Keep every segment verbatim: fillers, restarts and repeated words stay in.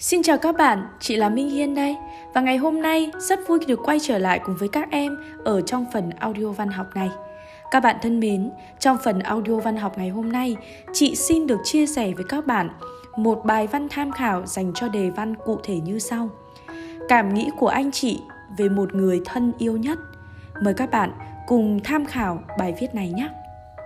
Xin chào các bạn, chị là Minh Hiên đây. Và ngày hôm nay rất vui được quay trở lại cùng với các em ở trong phần audio văn học này. Các bạn thân mến, trong phần audio văn học ngày hôm nay, chị xin được chia sẻ với các bạn một bài văn tham khảo dành cho đề văn cụ thể như sau. Cảm nghĩ của anh chị về một người thân yêu nhất. Mời các bạn cùng tham khảo bài viết này nhé.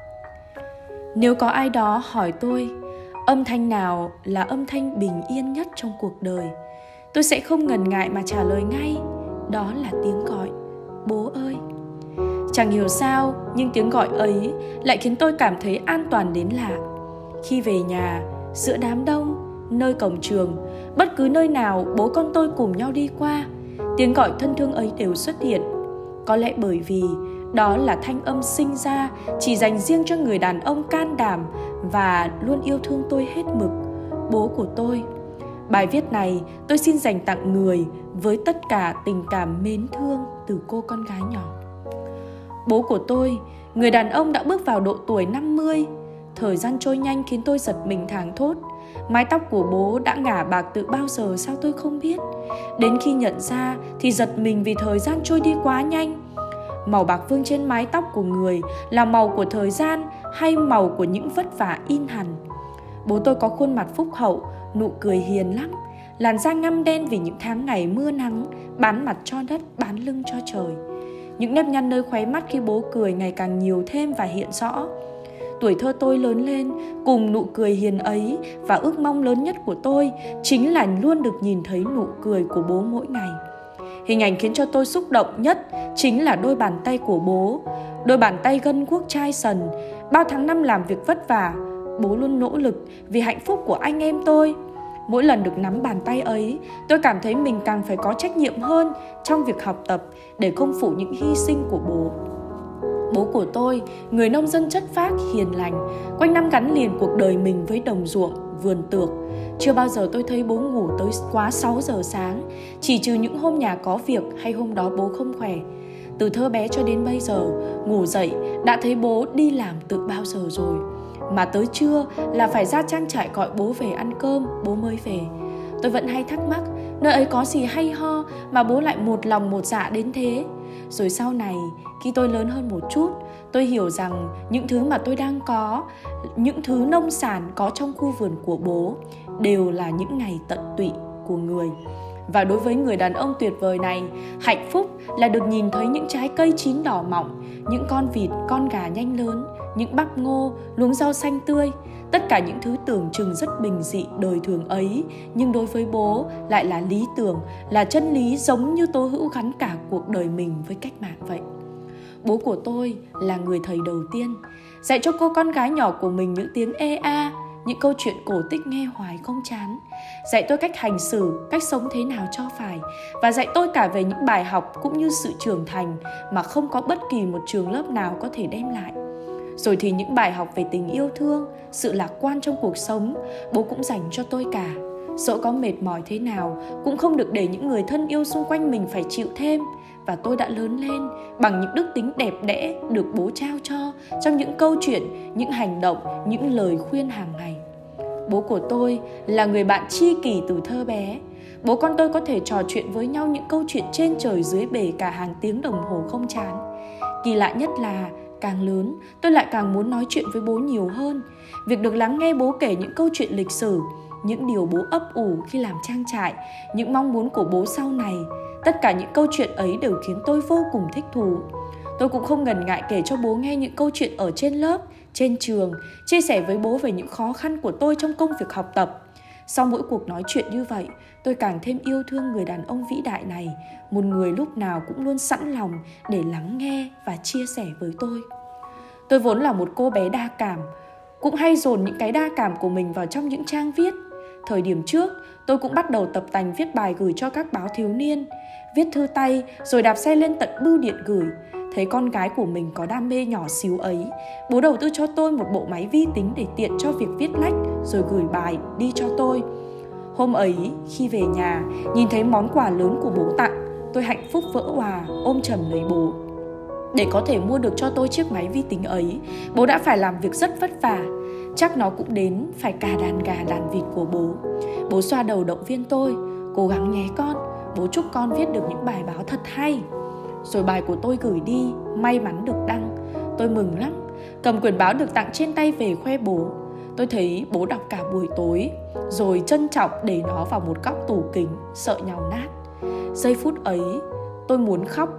Nếu có ai đó hỏi tôi, âm thanh nào là âm thanh bình yên nhất trong cuộc đời, tôi sẽ không ngần ngại mà trả lời ngay, đó là tiếng gọi bố ơi. Chẳng hiểu sao, nhưng tiếng gọi ấy lại khiến tôi cảm thấy an toàn đến lạ. Khi về nhà, giữa đám đông, nơi cổng trường, bất cứ nơi nào bố con tôi cùng nhau đi qua, tiếng gọi thân thương ấy đều xuất hiện. Có lẽ bởi vì đó là thanh âm sinh ra chỉ dành riêng cho người đàn ông can đảm và luôn yêu thương tôi hết mực, bố của tôi. Bài viết này tôi xin dành tặng người với tất cả tình cảm mến thương từ cô con gái nhỏ. Bố của tôi, người đàn ông đã bước vào độ tuổi năm mươi. Thời gian trôi nhanh khiến tôi giật mình thảng thốt. Mái tóc của bố đã ngả bạc từ bao giờ sao tôi không biết. Đến khi nhận ra thì giật mình vì thời gian trôi đi quá nhanh. Màu bạc vương trên mái tóc của người là màu của thời gian hay màu của những vất vả in hằn. Bố tôi có khuôn mặt phúc hậu, nụ cười hiền lắm, làn da ngăm đen vì những tháng ngày mưa nắng, bán mặt cho đất, bán lưng cho trời. Những nếp nhăn nơi khóe mắt khi bố cười ngày càng nhiều thêm và hiện rõ. Tuổi thơ tôi lớn lên cùng nụ cười hiền ấy, và ước mong lớn nhất của tôi chính là luôn được nhìn thấy nụ cười của bố mỗi ngày. Hình ảnh khiến cho tôi xúc động nhất chính là đôi bàn tay của bố. Đôi bàn tay gân guốc chai sần. Bao tháng năm làm việc vất vả, bố luôn nỗ lực vì hạnh phúc của anh em tôi. Mỗi lần được nắm bàn tay ấy, tôi cảm thấy mình càng phải có trách nhiệm hơn trong việc học tập để không phụ những hy sinh của bố. Bố của tôi, người nông dân chất phác, hiền lành, quanh năm gắn liền cuộc đời mình với đồng ruộng, vườn tược. Chưa bao giờ tôi thấy bố ngủ tới quá sáu giờ sáng, chỉ trừ những hôm nhà có việc hay hôm đó bố không khỏe. Từ thơ bé cho đến bây giờ, ngủ dậy đã thấy bố đi làm từ bao giờ rồi. Mà tới trưa là phải ra trang trại gọi bố về ăn cơm, bố mới về. Tôi vẫn hay thắc mắc, nơi ấy có gì hay ho mà bố lại một lòng một dạ đến thế. Rồi sau này, khi tôi lớn hơn một chút, tôi hiểu rằng những thứ mà tôi đang có, những thứ nông sản có trong khu vườn của bố đều là những ngày tận tụy của người. Và đối với người đàn ông tuyệt vời này, hạnh phúc là được nhìn thấy những trái cây chín đỏ mọng, những con vịt, con gà nhanh lớn, những bắp ngô, luống rau xanh tươi. Tất cả những thứ tưởng chừng rất bình dị đời thường ấy, nhưng đối với bố lại là lý tưởng, là chân lý, giống như Tố Hữu gắn cả cuộc đời mình với cách mạng vậy. Bố của tôi là người thầy đầu tiên, dạy cho cô con gái nhỏ của mình những tiếng ê a, những câu chuyện cổ tích nghe hoài không chán. Dạy tôi cách hành xử, cách sống thế nào cho phải, và dạy tôi cả về những bài học cũng như sự trưởng thành mà không có bất kỳ một trường lớp nào có thể đem lại. Rồi thì những bài học về tình yêu thương, sự lạc quan trong cuộc sống, bố cũng dành cho tôi cả. Dẫu có mệt mỏi thế nào, cũng không được để những người thân yêu xung quanh mình phải chịu thêm. Và tôi đã lớn lên bằng những đức tính đẹp đẽ được bố trao cho trong những câu chuyện, những hành động, những lời khuyên hàng ngày. Bố của tôi là người bạn tri kỷ từ thơ bé. Bố con tôi có thể trò chuyện với nhau những câu chuyện trên trời dưới bể cả hàng tiếng đồng hồ không chán. Kỳ lạ nhất là càng lớn, tôi lại càng muốn nói chuyện với bố nhiều hơn. Việc được lắng nghe bố kể những câu chuyện lịch sử, những điều bố ấp ủ khi làm trang trại, những mong muốn của bố sau này, tất cả những câu chuyện ấy đều khiến tôi vô cùng thích thú. Tôi cũng không ngần ngại kể cho bố nghe những câu chuyện ở trên lớp, trên trường, chia sẻ với bố về những khó khăn của tôi trong công việc học tập. Sau mỗi cuộc nói chuyện như vậy, tôi càng thêm yêu thương người đàn ông vĩ đại này, một người lúc nào cũng luôn sẵn lòng để lắng nghe và chia sẻ với tôi. Tôi vốn là một cô bé đa cảm, cũng hay dồn những cái đa cảm của mình vào trong những trang viết. Thời điểm trước, tôi cũng bắt đầu tập tành viết bài gửi cho các báo thiếu niên, viết thư tay rồi đạp xe lên tận bưu điện gửi. Thấy con gái của mình có đam mê nhỏ xíu ấy, bố đầu tư cho tôi một bộ máy vi tính để tiện cho việc viết lách rồi gửi bài đi cho tôi. Hôm ấy, khi về nhà, nhìn thấy món quà lớn của bố tặng, tôi hạnh phúc vỡ òa ôm chầm lấy bố. Để có thể mua được cho tôi chiếc máy vi tính ấy, bố đã phải làm việc rất vất vả. Chắc nó cũng đến phải cả đàn gà đàn vịt của bố. Bố xoa đầu động viên tôi: "Cố gắng nhé con, bố chúc con viết được những bài báo thật hay." Rồi bài của tôi gửi đi, may mắn được đăng. Tôi mừng lắm, cầm quyển báo được tặng trên tay về khoe bố. Tôi thấy bố đọc cả buổi tối, rồi trân trọng để nó vào một góc tủ kính, sợ nhàu nát. Giây phút ấy, tôi muốn khóc.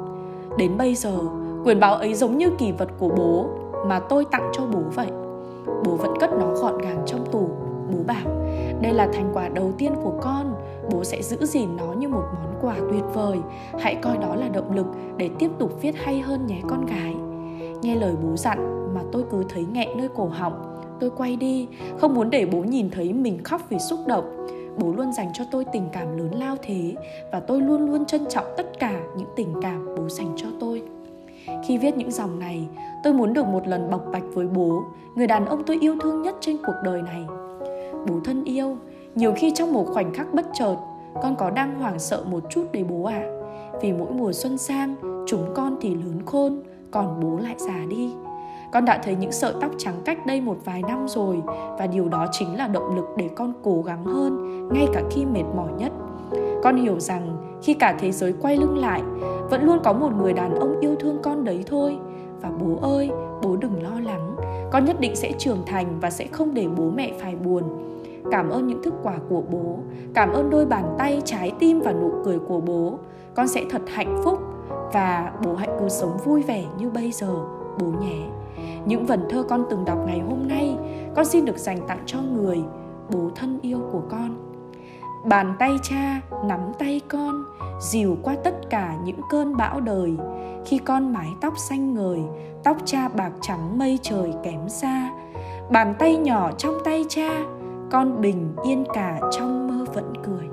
Đến bây giờ, quyển báo ấy giống như kỷ vật của bố mà tôi tặng cho bố vậy. Bố vẫn cất nó gọn gàng trong tủ. Bố bảo: "Đây là thành quả đầu tiên của con, bố sẽ giữ gìn nó như một món quà tuyệt vời. Hãy coi đó là động lực để tiếp tục viết hay hơn nhé con gái." Nghe lời bố dặn mà tôi cứ thấy nghẹn nơi cổ họng. Tôi quay đi, không muốn để bố nhìn thấy mình khóc vì xúc động. Bố luôn dành cho tôi tình cảm lớn lao thế, và tôi luôn luôn trân trọng tất cả những tình cảm bố dành cho tôi. Khi viết những dòng này, tôi muốn được một lần bộc bạch với bố, người đàn ông tôi yêu thương nhất trên cuộc đời này. Bố thân yêu, nhiều khi trong một khoảnh khắc bất chợt, con có đang hoảng sợ một chút đấy bố ạ. Vì mỗi mùa xuân sang, chúng con thì lớn khôn, còn bố lại già đi. Con đã thấy những sợi tóc trắng cách đây một vài năm rồi, và điều đó chính là động lực để con cố gắng hơn, ngay cả khi mệt mỏi nhất. Con hiểu rằng khi cả thế giới quay lưng lại, vẫn luôn có một người đàn ông yêu thương con đấy thôi. Và bố ơi, bố đừng lo lắng, con nhất định sẽ trưởng thành và sẽ không để bố mẹ phải buồn. Cảm ơn những thức quà của bố, cảm ơn đôi bàn tay, trái tim và nụ cười của bố. Con sẽ thật hạnh phúc, và bố hãy cứ sống vui vẻ như bây giờ, bố nhé. Những vần thơ con từng đọc ngày hôm nay, con xin được dành tặng cho người bố thân yêu của con. Bàn tay cha nắm tay con, dìu qua tất cả những cơn bão đời. Khi con mái tóc xanh ngời, tóc cha bạc trắng mây trời kém xa. Bàn tay nhỏ trong tay cha, con bình yên cả trong mơ vẫn cười.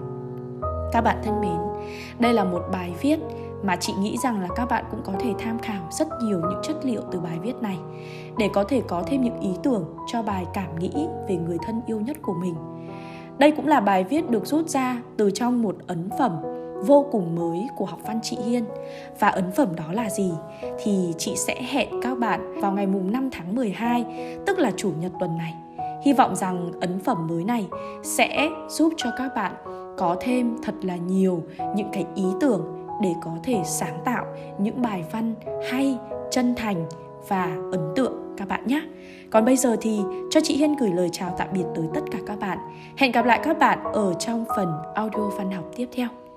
Các bạn thân mến, đây là một bài viết mà chị nghĩ rằng là các bạn cũng có thể tham khảo rất nhiều những chất liệu từ bài viết này, để có thể có thêm những ý tưởng cho bài cảm nghĩ về người thân yêu nhất của mình. Đây cũng là bài viết được rút ra từ trong một ấn phẩm vô cùng mới của học văn chị Hiên. Và ấn phẩm đó là gì? Thì chị sẽ hẹn các bạn vào ngày mùng năm tháng mười hai, tức là chủ nhật tuần này. Hy vọng rằng ấn phẩm mới này sẽ giúp cho các bạn có thêm thật là nhiều những cái ý tưởng để có thể sáng tạo những bài văn hay, chân thành và ấn tượng các bạn nhé. Còn bây giờ thì cho chị Hiên gửi lời chào tạm biệt tới tất cả các bạn. Hẹn gặp lại các bạn ở trong phần audio văn học tiếp theo.